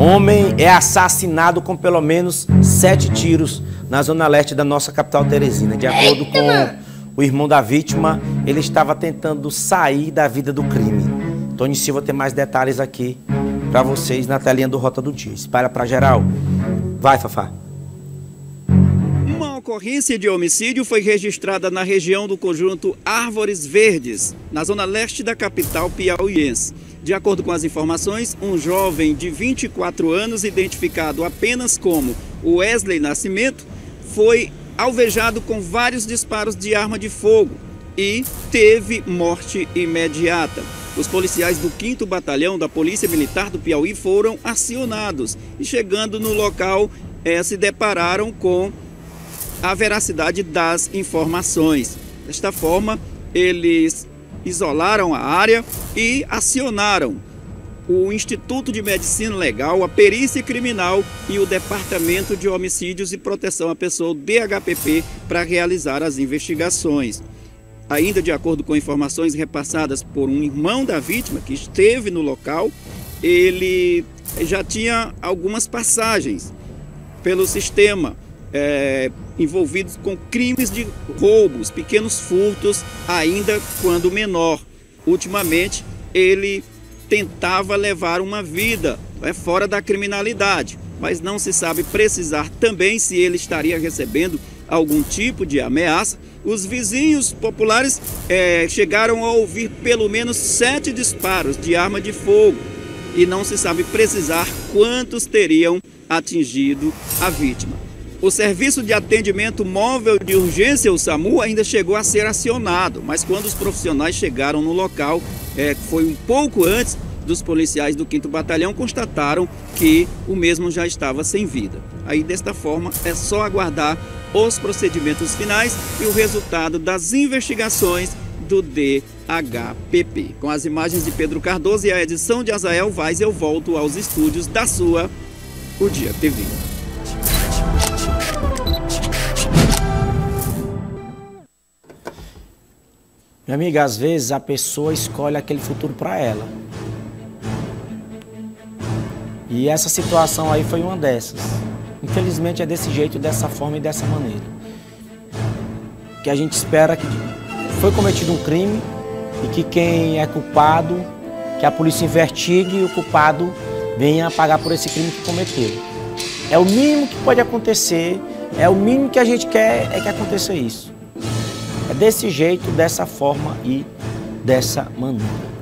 Homem é assassinado com pelo menos 7 tiros na zona leste da nossa capital Teresina. De acordo com o irmão da vítima, ele estava tentando sair da vida do crime. Tony Silva tem mais detalhes aqui para vocês na telinha do Rota do Dia. Espalha para geral. Vai, Fafá. Uma ocorrência de homicídio foi registrada na região do conjunto Árvores Verdes, na zona leste da capital piauiense. De acordo com as informações, um jovem de 24 anos, identificado apenas como Wesley Nascimento, foi alvejado com vários disparos de arma de fogo e teve morte imediata. Os policiais do 5º Batalhão da Polícia Militar do Piauí foram acionados e, chegando no local, se depararam com a veracidade das informações. Desta forma, eles isolaram a área e acionaram o Instituto de Medicina Legal, a Perícia Criminal e o Departamento de Homicídios e Proteção à Pessoa, DHPP, para realizar as investigações. Ainda de acordo com informações repassadas por um irmão da vítima que esteve no local, ele já tinha algumas passagens pelo sistema envolvidos com crimes de roubos, pequenos furtos, ainda quando menor. Ultimamente, ele tentava levar uma vida fora da criminalidade, mas não se sabe precisar também se ele estaria recebendo algum tipo de ameaça. Os vizinhos populares chegaram a ouvir pelo menos 7 disparos de arma de fogo e não se sabe precisar quantos teriam atingido a vítima. O Serviço de Atendimento Móvel de Urgência, o SAMU, ainda chegou a ser acionado, mas quando os profissionais chegaram no local, foi um pouco antes dos policiais do 5º Batalhão, constataram que o mesmo já estava sem vida. Aí, desta forma, é só aguardar os procedimentos finais e o resultado das investigações do DHPP. Com as imagens de Pedro Cardoso e a edição de Azael Vaz, eu volto aos estúdios da sua O Dia TV. Minha amiga, às vezes a pessoa escolhe aquele futuro para ela. E essa situação aí foi uma dessas. Infelizmente é desse jeito, dessa forma e dessa maneira. Que a gente espera que foi cometido um crime e que quem é culpado, que a polícia investigue e o culpado venha pagar por esse crime que cometeu. É o mínimo que pode acontecer, é o mínimo que a gente quer que aconteça isso. É desse jeito, dessa forma e dessa maneira.